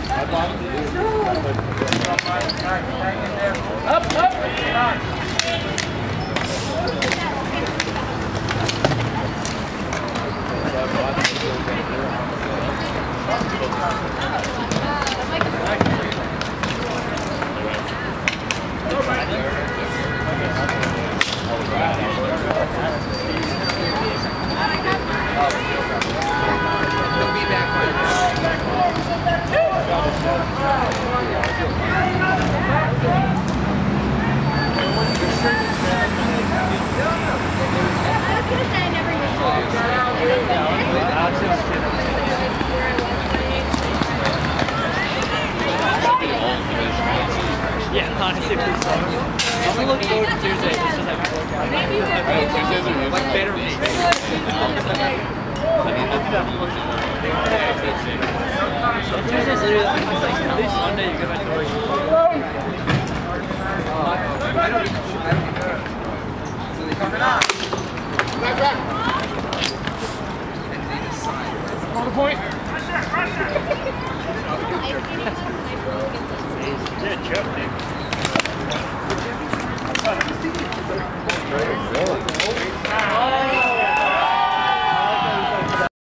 Yeah, honestly, I'm gonna look forward to Tuesday. This is like better me. Tuesday's literally like at least Monday you go back to work. So they coming on. Back. On the point. Good job, dude.